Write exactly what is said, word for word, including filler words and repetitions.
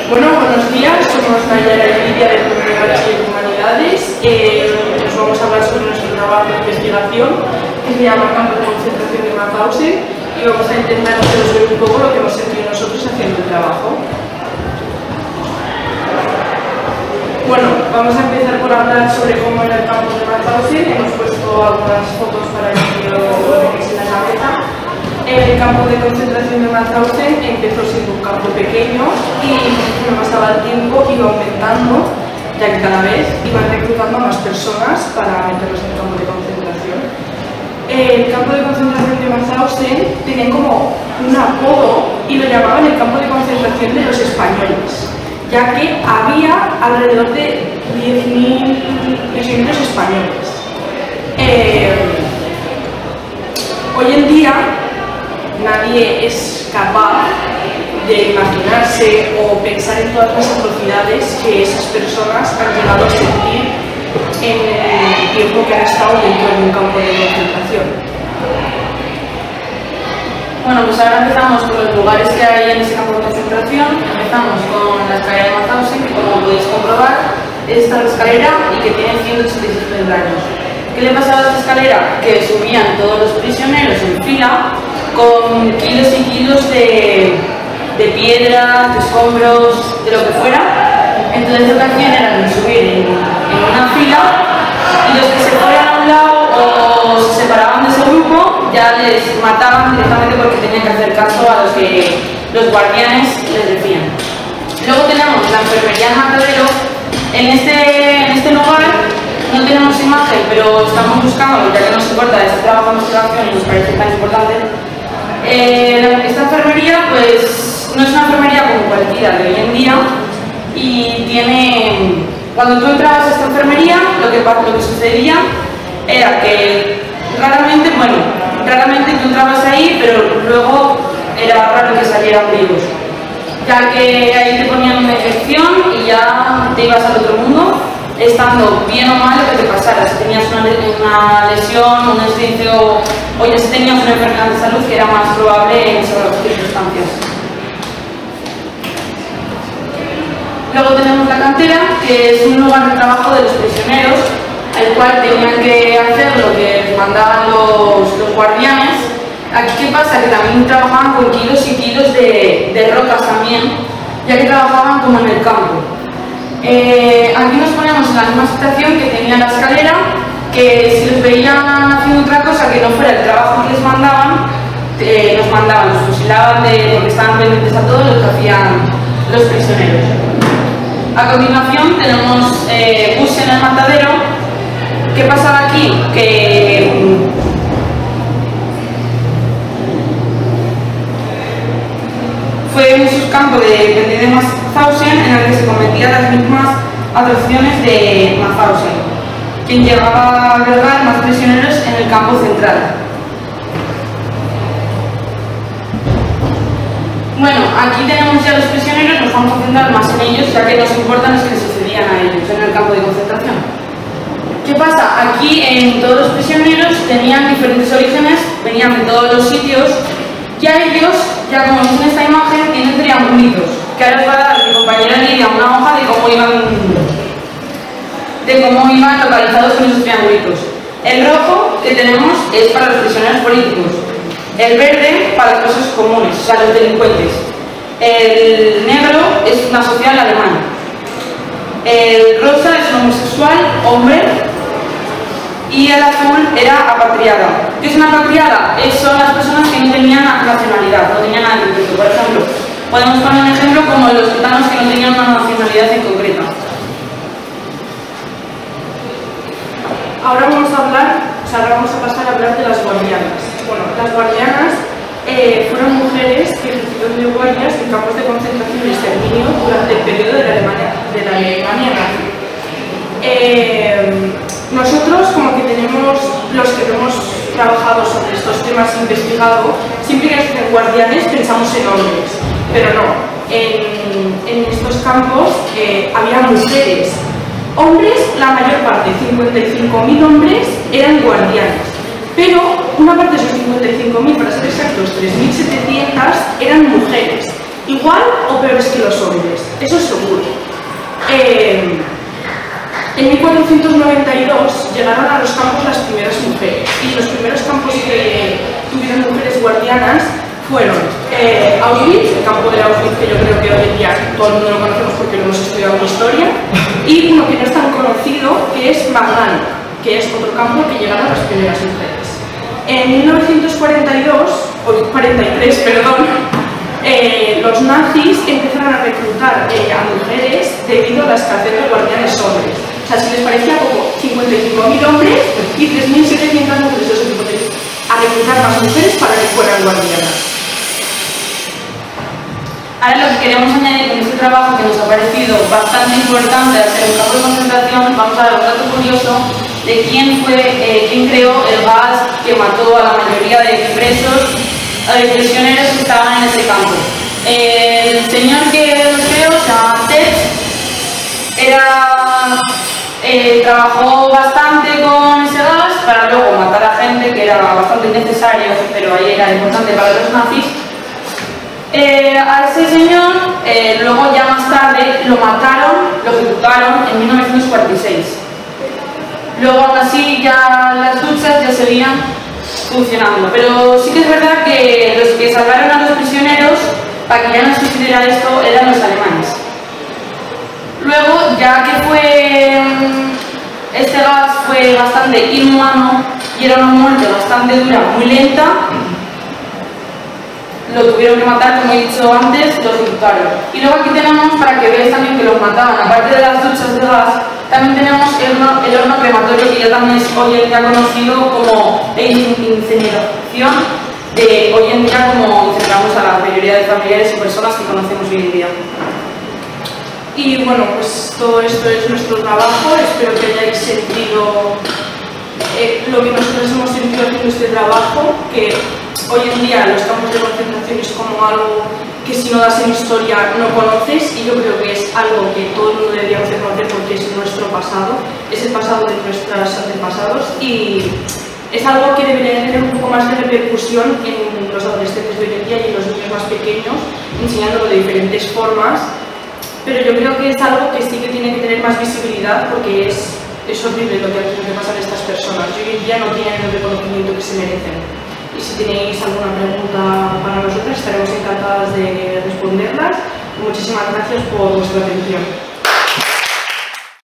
Bueno, buenos días, somos Nayara y Lidia del primer bachiller de Humanidades. Eh, nos vamos a hablar sobre nuestro trabajo de investigación, que se llama Campo de Concentración de Mauthausen, y vamos a intentar haceros ver un poco lo que hemos sentido nosotros haciendo el trabajo. Bueno, vamos a empezar por hablar sobre cómo era el campo de Mauthausen. Hemos puesto algunas fotos para que lo tengáis en la cabeza. El campo de concentración de Mauthausen empezó siendo un campo pequeño y conforme pasaba el tiempo iba aumentando, ya que cada vez iban reclutando a más personas para meterlos en el campo de concentración. El campo de concentración de Mauthausen tenía como un apodo y lo llamaban el campo de concentración de los españoles, ya que había alrededor de diez mil prisioneros españoles. Eh, hoy en día nadie es capaz de imaginarse o pensar en todas las atrocidades que esas personas han llegado a sentir en el tiempo que han estado dentro de un campo de concentración. Bueno, pues ahora empezamos con los lugares que hay en ese campo de concentración. Empezamos con la escalera de Mauthausen, que como podéis comprobar, esta es la escalera y que tiene ciento ochenta y seis peldaños. ¿Qué le pasaba a esta escalera? Que subían todos los prisioneros en fila con kilos y kilos de, de piedras, de escombros, de lo que fuera. Entonces lo que hacían era subir en, en una fila y los que se fueran a un lado o se separaban de ese grupo ya les mataban directamente porque tenían que hacer caso a los que los guardianes les decían. Luego tenemos la enfermería en Matadero. En este, en este lugar no tenemos imagen, pero estamos buscando, ya que nos importa este trabajo de investigación y nos parece tan importante. Eh, esta enfermería pues no es una enfermería como cualquiera de hoy en día y tiene, cuando tú entrabas a esta enfermería lo que, lo que sucedía era que raramente, bueno, raramente tú entrabas ahí, pero luego era raro que salieran vivos, ya que ahí te ponían una infección y ya te ibas al otro mundo, estando bien o mal lo que te pasara. Si tenías una, una lesión, un esguince o ya si tenías una enfermedad de salud, que era más probable en esas circunstancias. Luego tenemos la cantera, que es un lugar de trabajo de los prisioneros, al cual tenían que hacer lo que les mandaban los, los guardianes. Aquí, ¿qué pasa? Que también trabajaban con kilos y kilos de, de rocas también, ya que trabajaban como en el campo. Eh, aquí nos ponemos en la misma situación que tenía la escalera, que si los veían haciendo otra cosa que no fuera el trabajo que les mandaban, eh, nos mandaban, los fusilaban de, porque estaban pendientes a todo lo que hacían los prisioneros. A continuación tenemos eh, bus en el Matadero. ¿Qué pasaba aquí? Que fue un subcampo de pendiente de Mauthausen en el que se cometían las mismas atrocidades de Mauthausen, quien llegaba a albergar más prisioneros en el campo central. Bueno, aquí tenemos ya los prisioneros, nos vamos a centrar más en ellos, ya que nos importan los que sucedían a ellos en el campo de concentración. ¿Qué pasa? Aquí en todos los prisioneros tenían diferentes orígenes, venían de todos los sitios. Ya ellos, ya como veis en esta imagen, tienen triangulitos, que ahora os va a dar mi compañera Lidia una hoja de cómo iban, de cómo iban localizados con esos triangulitos. El rojo que tenemos es para los prisioneros políticos, el verde para las cosas comunes, o sea, los delincuentes, el negro es una social alemana, el rosa es un homosexual, hombre, y el azul era apatriada. ¿Qué es una apatriada? Son las personas que no tenían nacionalidad, no tenían nada en concreto. Por ejemplo, podemos poner un ejemplo como los gitanos que no tenían una nacionalidad en concreto. Ahora vamos a hablar, o sea, ahora vamos a pasar a hablar de las guardianas. Bueno, las guardianas eh, fueron mujeres que ejercieron de guardias en campos de concentración y exterminio durante el periodo de la Alemania, de la Alemania nazi. Eh, nosotros, como que tenemos, los que hemos trabajado sobre estos temas e investigado, siempre que nos dicen guardianes pensamos en hombres, pero no. En, en estos campos eh, había mujeres. Hombres, la mayor parte, cincuenta y cinco mil hombres, eran guardianes, pero una parte de esos cincuenta y cinco mil, para ser exactos, tres mil setecientas, eran mujeres. igual o peores que los hombres, eso es seguro. Eh, en mil cuatrocientos noventa y dos llegaron a los campos las primeras mujeres, y los primeros campos que tuvieron mujeres guardianas fueron eh, Auschwitz, el campo de Auschwitz, que yo creo que hoy en día todo el mundo lo conocemos porque lo hemos estudiado en historia, y uno que no es tan conocido, que es Magdan, que es otro campo que llegaron las primeras mujeres. En mil novecientos cuarenta y dos, o cuarenta y tres, perdón, eh, los nazis empezaron a reclutar eh, a mujeres debido a la escasez de guardianes hombres. O sea, si les parecía poco, cincuenta y cinco mil hombres y tres mil setecientas mujeres, o sea, a reclutar más mujeres para que fueran guardianas. Ahora lo que queremos añadir con este trabajo, que nos ha parecido bastante importante hacer un campo de concentración, vamos a dar un dato curioso de quién fue, eh, quién creó el gas que mató a la mayoría de presos, eh, prisioneros que estaban en ese campo. Eh, el señor que lo creó se llama Ted, era, eh, trabajó bastante con ese gas para luego matar a gente, que era bastante innecesario, pero ahí era importante para los nazis. Eh, a ese señor, eh, luego ya más tarde lo mataron, lo ejecutaron en mil novecientos cuarenta y seis. Luego aún así ya las luchas ya seguían funcionando, pero sí que es verdad que los que salvaron a los prisioneros para que ya no sucediera esto eran los alemanes. Luego, ya que fue este gas fue bastante inhumano y era una muerte bastante dura, muy lenta, lo tuvieron que matar, como he dicho antes, lo ejecutaron. Y luego aquí tenemos, para que veáis también que los mataban, aparte de las duchas de gas, también tenemos el horno, el horno crematorio, que ya también es hoy en día conocido como incineración, de hoy en día como incineramos a la mayoría de familiares y personas que conocemos hoy en día. Y bueno, pues todo esto es nuestro trabajo, espero que hayáis sentido eh, lo que nosotros hemos sentido haciendo este trabajo, que hoy en día los campos de concentración es como algo que si no das en historia no conoces, y yo creo que es algo que todo el mundo deberíamos de conocer porque es nuestro pasado, es el pasado de nuestros antepasados, y es algo que debería tener un poco más de repercusión en los adolescentes de hoy en día y en los niños más pequeños, enseñándolo de diferentes formas, pero yo creo que es algo que sí que tiene que tener más visibilidad porque es, es horrible lo que, lo que pasa a estas personas, y hoy en día no tienen el reconocimiento que se merecen. Y si tenéis alguna pregunta para nosotros, estaremos encantadas de responderlas. Muchísimas gracias por vuestra atención.